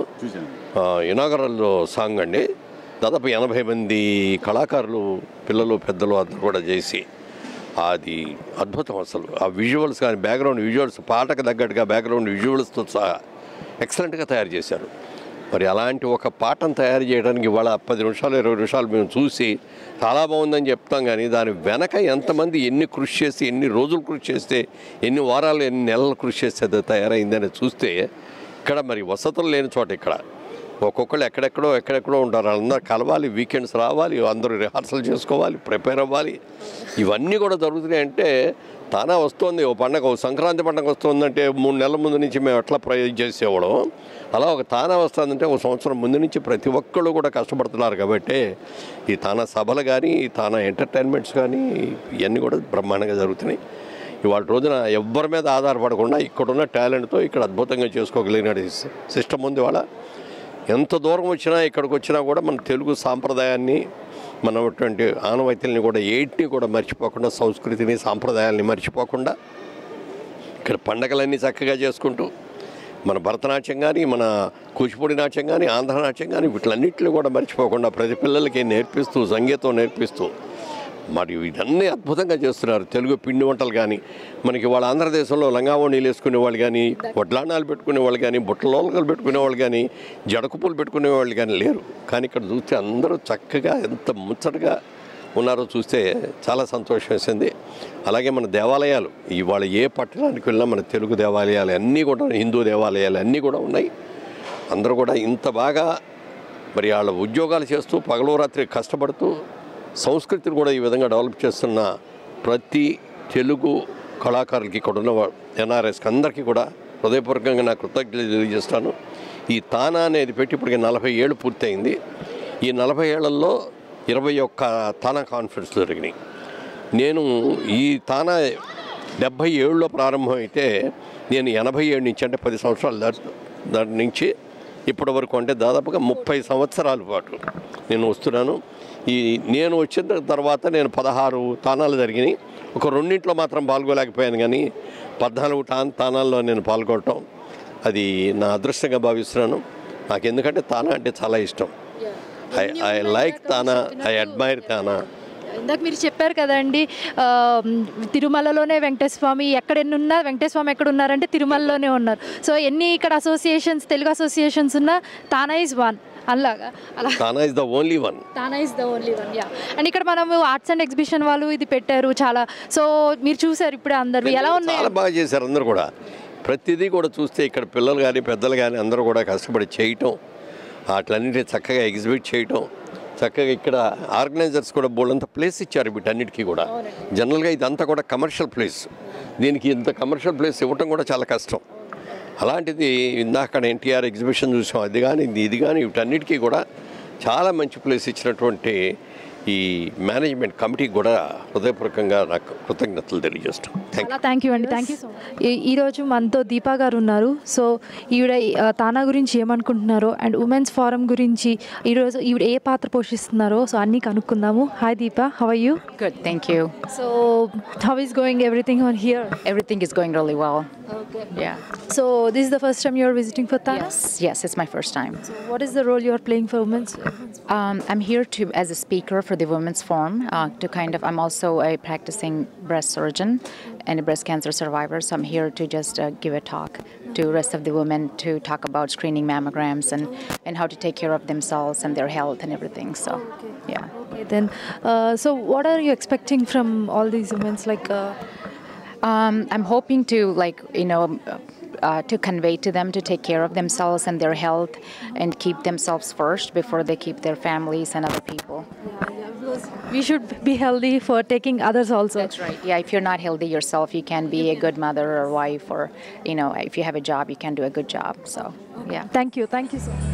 ఇనాగరల్ సాంగ్ అండి. దాదాపు 80 మంది కళాకారులు, పిల్లలు, పెద్దలు అందరూ కూడా చేసి అది అద్భుతం. అసలు ఆ విజువల్స్ కానీ, బ్యాక్గ్రౌండ్ విజువల్స్, పాటకు తగ్గట్టుగా బ్యాక్గ్రౌండ్ విజువల్స్తో సహా ఎక్సలెంట్గా తయారు చేశారు. మరి అలాంటి ఒక పాటను తయారు చేయడానికి ఇవాళ 10 నిమిషాలు 20 నిమిషాలు మేము చూసి చాలా బాగుందని చెప్తాం. కానీ దాని వెనక ఎంతమంది ఎన్ని కృషి చేసి, ఎన్ని రోజులు కృషి చేస్తే, ఎన్ని వారాలు, ఎన్ని నెలలు కృషి చేస్తే అది తయారైందని చూస్తే, ఇక్కడ మరి వసతులు లేని చోట ఇక్కడ ఒక్కొక్కళ్ళు ఎక్కడెక్కడో ఉంటారు. అందరూ కలవాలి, వీకెండ్స్ రావాలి, అందరూ రిహార్సల్ చేసుకోవాలి, ప్రిపేర్ అవ్వాలి. ఇవన్నీ కూడా జరుగుతున్నాయి. అంటే తానా వస్తుంది, ఓ పండగ, ఓ సంక్రాంతి పండగ వస్తుందంటే 3 నెలల ముందు నుంచి మేము ఎట్లా ప్రయోజనం చేసేవాళ్ళం, అలా ఒక తానా వస్తుందంటే 1 సంవత్సరం ముందు నుంచి ప్రతి ఒక్కళ్ళు కూడా కష్టపడుతున్నారు. కాబట్టి ఈ తానా సభలు కానీ, ఈ తానా ఎంటర్టైన్మెంట్స్ కానీ ఇవన్నీ కూడా బ్రహ్మాండంగా జరుగుతున్నాయి. ఇవాళ రోజున ఎవ్వరి మీద ఆధారపడకుండా ఇక్కడున్న టాలెంట్తో ఇక్కడ అద్భుతంగా చేసుకోగలిగిన సిస్టమ్ ఉంది. వాళ్ళ ఎంత దూరం వచ్చినా, ఇక్కడికి వచ్చినా కూడా మన తెలుగు సాంప్రదాయాన్ని, మనటువంటి ఆనవాయితీలని కూడా ఏటిని కూడా మర్చిపోకుండా, సంస్కృతిని, సాంప్రదాయాలని మర్చిపోకుండా ఇక్కడ పండగలన్నీ చక్కగా చేసుకుంటూ మన భరతనాట్యం కానీ, మన కూచిపూడి నాట్యం కానీ, ఆంధ్ర నాట్యం కానీ వీటిలన్నింటినీ కూడా మర్చిపోకుండా ప్రతి పిల్లలకి నేర్పిస్తూ, సంగీతం నేర్పిస్తూ మరియు ఇదన్నీ అద్భుతంగా చేస్తున్నారు. తెలుగు పిండి వంటలు కానీ, మనకి వాళ్ళ ఆంధ్రదేశంలో లంగావోణీలు వేసుకునే వాళ్ళు కానీ, వడ్లానాలు పెట్టుకునే వాళ్ళు కానీ, బుట్టలోలకలు పెట్టుకునే వాళ్ళు కానీ, జడకుప్పులు పెట్టుకునే వాళ్ళు కానీ లేరు. కానీ ఇక్కడ చూస్తే అందరూ చక్కగా ఎంత ముచ్చటగా ఉన్నారో చూస్తే చాలా సంతోషం వేసింది. అలాగే మన దేవాలయాలు ఇవాళ ఏ పట్టణానికి వెళ్ళినా మన తెలుగు దేవాలయాలు అన్నీ కూడా, హిందూ దేవాలయాలు అన్నీ కూడా ఉన్నాయి. అందరూ కూడా ఇంత బాగా మరి వాళ్ళ ఉద్యోగాలు చేస్తూ పగలు రాత్రి కష్టపడుతూ సంస్కృతిని కూడా ఈ విధంగా డెవలప్ చేస్తున్న ప్రతి తెలుగు కళాకారులకి ఇక్కడ ఉన్న ఎన్ఆర్ఎస్కి అందరికీ కూడా హృదయపూర్వకంగా నా కృతజ్ఞతలు తెలియజేస్తాను. ఈ తానా అనేది పెట్టి ఇప్పటికి 40 ఏళ్ళు పూర్తయింది. ఈ 40 ఏళ్లలో 21 తానా కాన్ఫరెన్స్లు జరిగినాయి. నేను ఈ తానా 77లో ప్రారంభం అయితే నేను 87 నుంచి, అంటే 10 సంవత్సరాల దాని నుంచి ఇప్పటి వరకు, అంటే దాదాపుగా 30 సంవత్సరాల పాటు నేను వస్తున్నాను. నేను వచ్చిన తర్వాత నేను 16 తానాలు జరిగినాయి. ఒక 2 మాత్రం పాల్గొలేకపోయాను. కానీ 14 తానాల్లో నేను పాల్గొనటం అది నా అదృష్టంగా భావిస్తున్నాను. నాకు ఎందుకంటే తానా అంటే చాలా ఇష్టం. I like TANA, I admire TANA. ఇందాక మీరు చెప్పారు కదండి, తిరుమలలోనే వెంకటేశ్వమి, ఎక్కడెన్నున్నా వెంకటేశ్వమి ఎక్కడ ఉన్నారంటే తిరుమలలోనే ఉన్నారు. సో ఎన్ని ఇక్కడ అసోసియేషన్స్, తెలుగు అసోసియేషన్స్ ఉన్నా తానా ఈజ్ వన్. అలాగా TANA is the only one. TANA is the only one. Yeah. And ఇక్కడ మనము ఆర్ట్స్ అండ్ ఎగ్జిబిషన్ వాళ్ళు ఇది పెట్టారు చాలా. సో మీరు చూసారు ఇప్పుడు అందరూ ఎలా ఉన్నాయి? చాలా బాగా చేశారు అందరూ కూడా. ప్రతిదీ కూడా చూస్తే ఇక్కడ పిల్లలు కానీ పెద్దలు కానీ అందరూ కూడా కష్టపడి చేయటం, వాటిలన్నింటినీ చక్కగా ఎగ్జిబిట్ చేయటం, చక్కగా ఇక్కడ ఆర్గనైజర్స్ కూడా బోల్డంత ప్లేస్ ఇచ్చారు వీటన్నిటికీ కూడా. జనరల్గా ఇదంతా కూడా కమర్షియల్ ప్లేస్, దీనికి ఇంత కమర్షియల్ ప్లేస్ ఇవ్వటం కూడా చాలా కష్టం. అలాంటిది ఇందాక ఎన్టీఆర్ ఎగ్జిబిషన్ చూసాం, అది కానీ ఇది కానీ వీటన్నిటికీ కూడా చాలా మంచి ప్లేస్ ఇచ్చినటువంటి ఈ మేనేజ్మెంట్ కమిటీకి కూడా హృదయపూర్వకంగా నాకు కృతజ్ఞతలు తెలియజేస్తాం. థ్యాంక్ యూ అండి. Thank you so much. ఈరోజు మనతో దీపా గారు ఉన్నారు. సో ఈవిడ తానా గురించి ఏమనుకుంటున్నారో అండ్ ఉమెన్స్ ఫోరం గురించి ఈరోజు ఈవిడ ఏ పాత్ర పోషిస్తున్నారో సో అన్నీ కనుక్కుందాము. Hi Deepa, how are you? Good, thank you. So how is going everything on here? Everything is going really well. Okay. Yeah. So this is the first time you're visiting for Tana? Yes, it's my first time. So what is the role you're playing for women's? I'm here to as a speaker for the Women's Forum to I'm also a practicing breast surgeon and a breast cancer survivor. So I'm here to just give a talk to rest of the women to talk about screening mammograms and how to take care of themselves and their health and everything. So, yeah. Okay, then, so what are you expecting from all these women? Like, I'm hoping to to convey to them to take care of themselves and their health and keep themselves first before they keep their families and other people. We should be healthy for taking others also. That's right. Yeah, if you're not healthy yourself, you can be a good mother or wife, or if you have a job, you can do a good job. So, yeah. Thank you so much.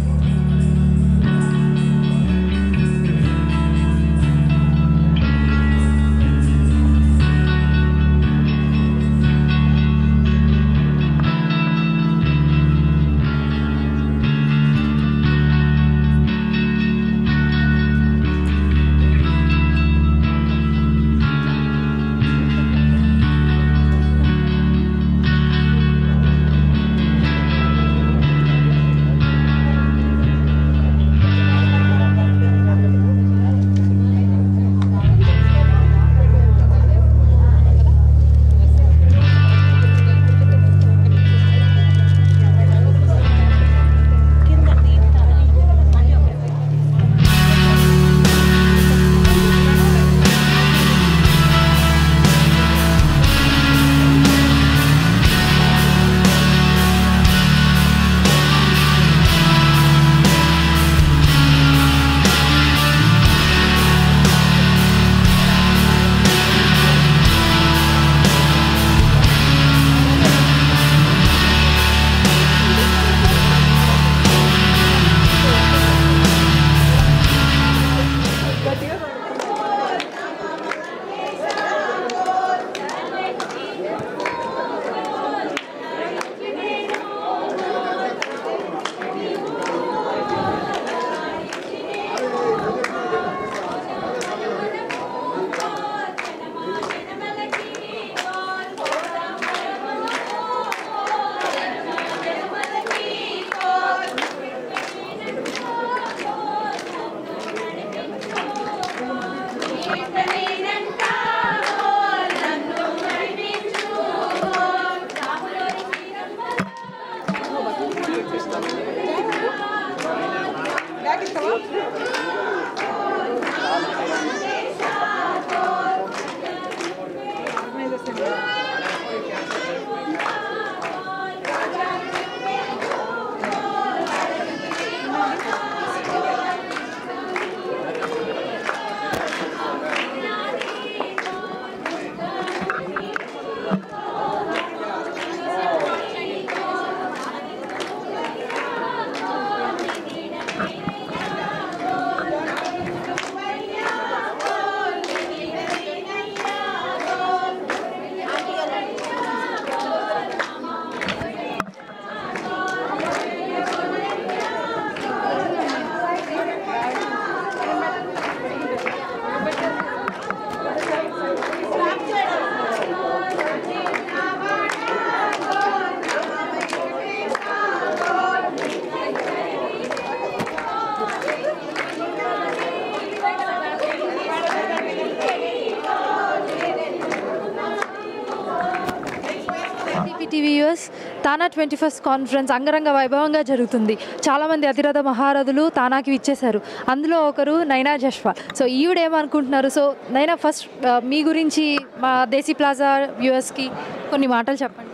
TVS TANA 21st conference అంగరంగ వైభవంగా జరుగుతుంది. చాలామంది అతిరథ మహారథులు తానాకి విచ్చేశారు. అందులో ఒకరు నైనా జష్వా. So ఈవిడ ఏమనుకుంటున్నారు? సో నైనా ఫస్ట్ మీ గురించి మా దేశీ ప్లాజా వ్యూవర్స్కి కొన్ని మాటలు చెప్పండి.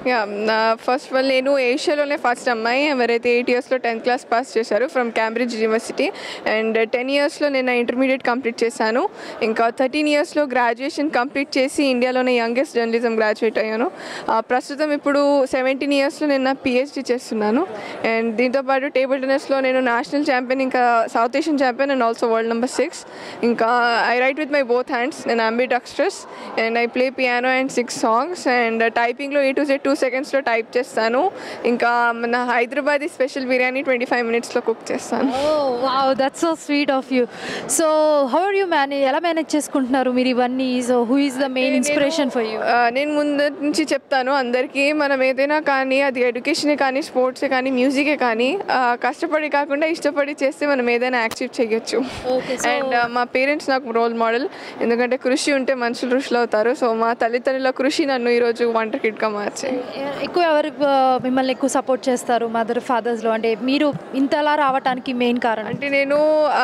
ఫస్ట్ ఆఫ్ ఆల్ నేను ఏషియాలోనే ఫస్ట్ అమ్మాయి ఎవరైతే 8 ఇయర్స్లో 10th క్లాస్ పాస్ చేశారు ఫ్రమ్ క్యాంబ్రిడ్జ్ యూనివర్సిటీ. అండ్ 10 ఇయర్స్లో నేను ఇంటర్మీడియట్ కంప్లీట్ చేశాను. ఇంకా 13 ఇయర్స్లో గ్రాడ్యుయేషన్ కంప్లీట్ చేసి ఇండియాలోనే యంగెస్ట్ జర్నలిజం గ్రాడ్యుయేట్ అయ్యాను. ప్రస్తుతం ఇప్పుడు 17 ఇయర్స్లో నేను నా పిహెచ్డి చేస్తున్నాను. అండ్ దీంతోపాటు టేబుల్ టెన్నిస్లో నేను నేషనల్ ఛాంపియన్, ఇంకా south Asian champion and also world number 6. ఇంకా I write with my both hands. నేను ambidextrous and I play piano and 6 songs. And టైపింగ్లో A to Z 2 secondsలో టైప్ చేస్తాను. ఇంకా మన హైదరాబాదీ స్పెషల్ బిర్యానీ 25 minutesలో కుక్ చేస్తాను. Wow, that's so sweet of you. So how are you ఎలా మేనేజ్ చేసుకుంటున్నారు మీరు ఇవన్నీ? So who is the main inspiration for you? నేను ముందు నుంచి చెప్తాను అందరికీ, మనం ఏదైనా కానీ అది ఎడ్యుకేషనే కానీ స్పోర్ట్సే కానీ మ్యూజికే కానీ కష్టపడి కాకుండా ఇష్టపడి చేస్తే మనం ఏదైనా అచీవ్ చేయొచ్చు. అండ్ మా పేరెంట్స్ నాకు రోల్ మోడల్. ఎందుకంటే కృషి ఉంటే మనుషులు ఋషులు అవుతారు. సో మా తల్లిదండ్రుల కృషి నన్ను ఈరోజు వంట కిడ్గా మార్చాయి. ఎక్కువ ఎవరు మిమ్మల్ని ఎక్కువ సపోర్ట్ చేస్తారు మదర్ ఫాదర్స్లో? అంటే మీరు ఇంతలా రావడానికి మెయిన్ కారణం? అంటే నేను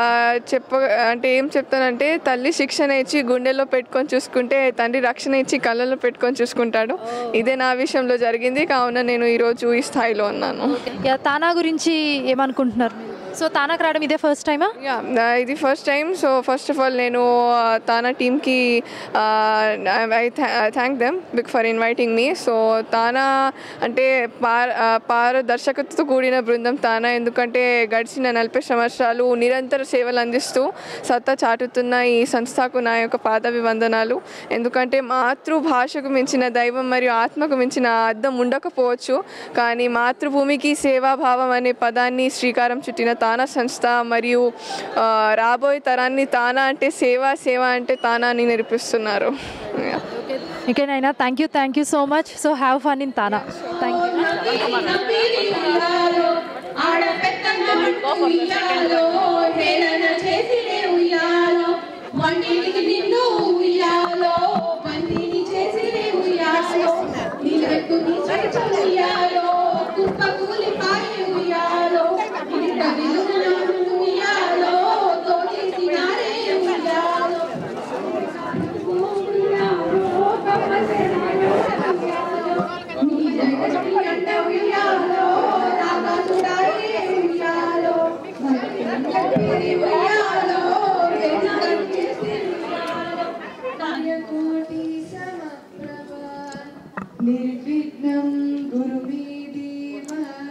ఏం చెప్తానంటే, తల్లి శిక్షణ ఇచ్చి గుండెల్లో పెట్టుకొని చూసుకుంటే తండ్రి రక్షణ ఇచ్చి కళ్ళల్లో పెట్టుకొని చూసుకుంటాడు. ఇదే నా విషయంలో జరిగింది. కావున నేను ఈరోజు ఈ స్థాయిలో ఉన్నాను. తానా గురించి ఏమనుకుంటున్నారు? సో తానాకి రావడం ఇదే ఫస్ట్ టైమా? ఇది first time. So first of all నేను తానా టీమ్కి I thank them for inviting me. So తానా అంటే పారదర్శకతతో కూడిన బృందం తానా. ఎందుకంటే గడిచిన 40 సంవత్సరాలు నిరంతర సేవలు అందిస్తూ సత్తా చాటుతున్న ఈ సంస్థకు నా యొక్క పాదాభివందనాలు. ఎందుకంటే మాతృభాషకు మించిన దైవం మరియు ఆత్మకు మించిన అద్దం ఉండకపోవచ్చు, కానీ మాతృభూమికి సేవాభావం అనే పదాన్ని శ్రీకారం చుట్టిన తానా సంస్థ మరియు రాబోయే తరాన్ని తానా అంటే సేవ అంటే తానా అని నేర్పిస్తున్నారు. Okay Naina, thank you so much. So have fun in TANA. Thank నిర్విఘ్నం గురుమే దేవ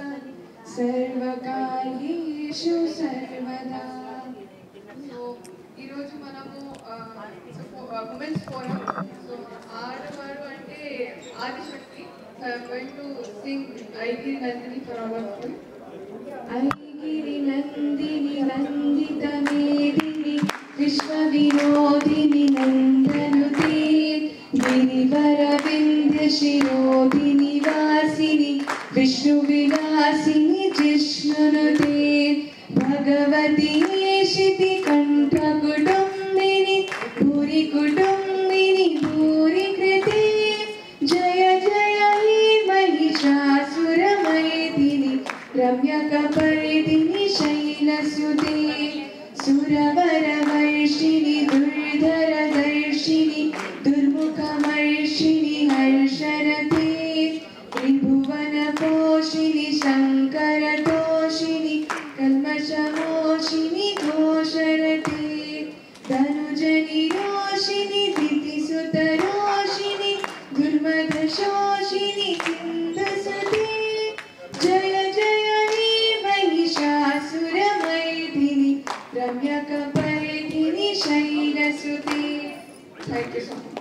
సర్వకార్యేషు సర్వదా. సో ఈరోజు మనము ఉమెన్స్ ఫోరం. సో ఆడవారు అంటే Adishakti. So I am going to sing Aigiri Nandini for all of you. ఐగిరి నందిని నందిత మేదిని విశ్వ వినోదిని నందనుతే గిరివర వింధ్య శిరోధిని వాసిని విష్ణు విలాసిని జిష్ణునుతే భగవతి శితి కంఠ కుటుంబిని భూరి కుటుంబిని భూరి కృతే జయ జయ హే महिषासुरमैथिनि रम्यकपर्दिनि शैलसुते सुरवरवर्षिणि दुर्धरदर्शिनि दुर्मुखमर्षिणि हर्षरते त्रिभुवनपोषिणि शङ्करतोषिणि कल्मषमोषिणि घोषरते धनुजनिरोषिणि दितिसुतरोषिणि दुर्मदशोषिनि सिन्धुसुते जय जय हे महिषासुरमैथिनि रम्यकपर्दिनि शैलसुते. Thank you so much.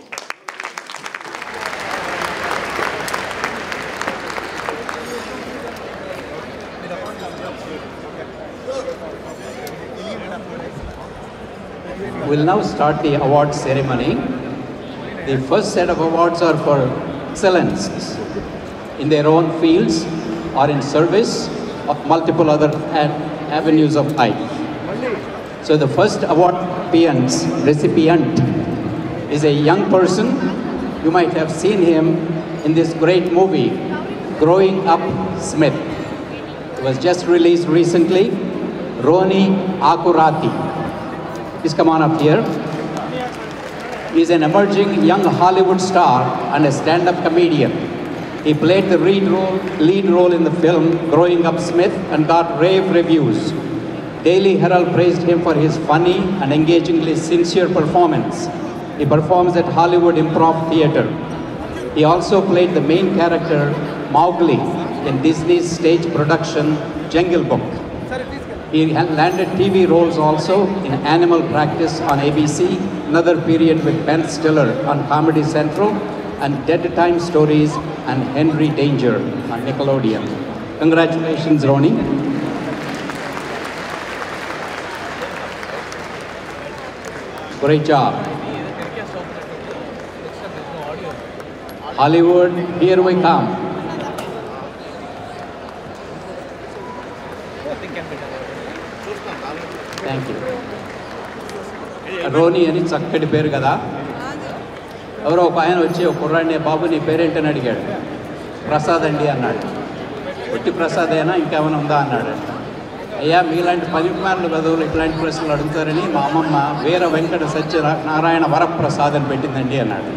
We'll now start the award ceremony. The first set of awards are for excellence in their own fields or in service of multiple other avenues of life. So the first award recipient is a young person. You might have seen him in this great movie, Growing Up Smith. It was just released recently. Roni Akurati. Please come on up here. He is an emerging young Hollywood star and a stand-up comedian. He played the lead role in the film Growing Up Smith and got rave reviews. Daily Herald praised him for his funny and engagingly sincere performance. He performs at Hollywood Improv Theatre. He also played the main character, Mowgli, in Disney's stage production, Jungle Book. He landed TV roles also in Animal Practice on ABC, Another Period with Ben Stiller on Comedy Central, and Dead Time Stories and Henry Danger on Nickelodeon. Congratulations, Roni. Great job. Hollywood, here we come. Thank you. రోని అని చక్కటి పేరు కదా. ఎవరో ఒక ఆయన వచ్చి ఒక కుర్రాడిని, బాబు నీ పేరేంటని అడిగాడు. ప్రసాద్ అండి అన్నాడు. ఒట్టి ప్రసాద్ అయినా ఇంకేమైనా ఉందా అన్నాడు. అయ్యా మీలాంటి పనికిమాలిన వెధవులు ఇట్లాంటి ప్రశ్నలు అడుగుతారని మా అమ్మమ్మ వీర వెంకట సత్యనారాయణ వరప్రసాద్ అని పెట్టిందండి అన్నాడు.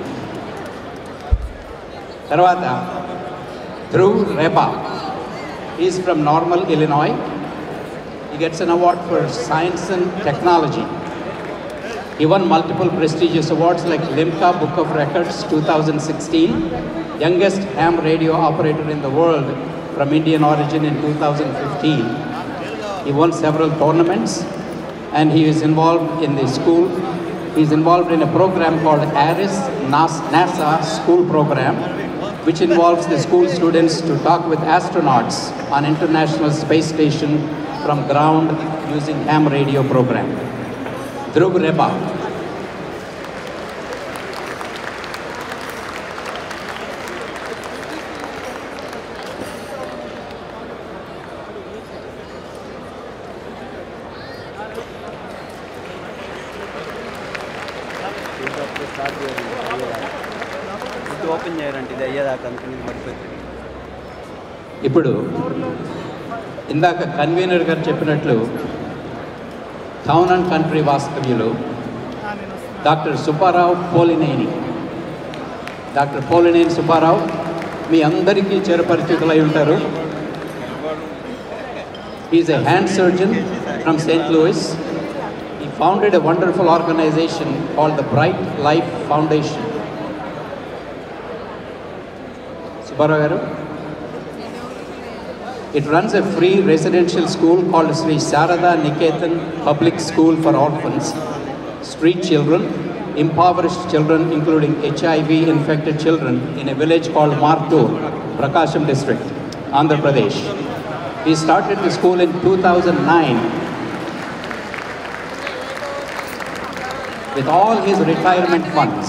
తర్వాత Dhruv Reba. Is from Normal, Illinois. He gets an award for science and technology. He won multiple prestigious awards like Limca Book of Records 2016, youngest ham radio operator in the world from Indian origin in 2015. He won several tournaments and he is involved in the school. He is involved in a program called ARIS NASA School Program, which involves the school students to talk with astronauts on International Space Station from ground using ham radio program. Dhruv Reba. Open చేయాలంటే ఇది అయ్యేదాకా అనుకుని మర్చిపోతుంది. ఇప్పుడు ఇందాక convener గారు చెప్పినట్లు town and country వాస్తవ్యులు డాక్టర్ సుబ్బారావు పోలినేని. డాక్టర్ పోలినేని సుబ్బారావు మీ అందరికీ చిరపరిచితులై ఉంటారు. Is a hand surgeon from Saint Louis. He founded a wonderful organization called the Bright Life Foundation. Subbarao garu. It runs a free residential school called Sri Sarada Niketan Public School for Orphans, street children, impoverished children including HIV-infected children in a village called Martur, Prakasham district, Andhra Pradesh. He started the school in 2009 with all his retirement funds,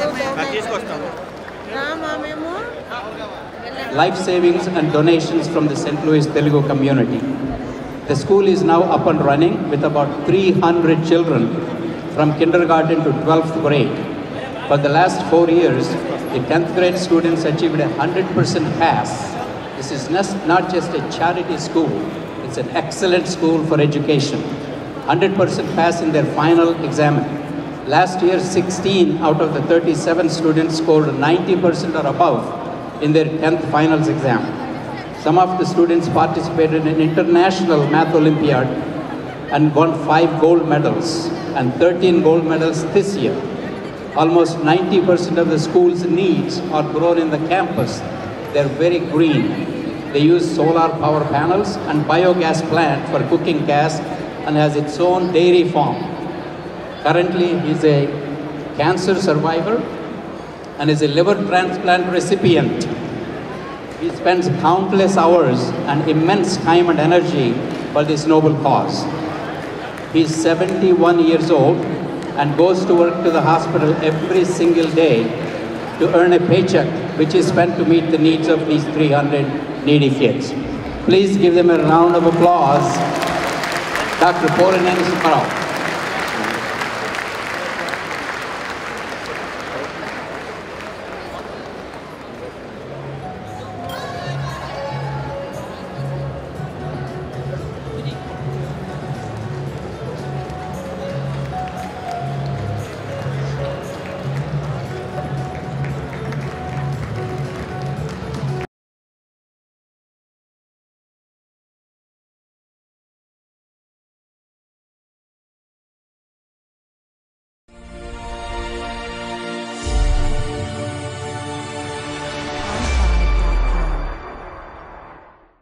life savings and donations from the St. Louis Telugu community. The school is now up and running with about 300 children from kindergarten to 12th grade. For the last 4 years, the 10th grade students achieved a 100% pass. This is not just a charity school, it's an excellent school for education. 100% pass in their final exam. Last year, 16 out of the 37 students scored 90% or above in their 10th finals exam. Some of the students participated in International Math Olympiad and won 5 gold medals and 13 gold medals this year. Almost 90% of the school's needs are grown in the campus. They're very green. They use solar power panels and biogas plant for cooking gas and has its own dairy farm. Currently, he's a cancer survivor and is a liver transplant recipient. He spends countless hours and immense time and energy for this noble cause. He's 71 years old and goes to work to the hospital every single day to earn a paycheck which is spent to meet the needs of these 300 needy kids. Please give them a round of applause. Dr. Polineni Subbarao.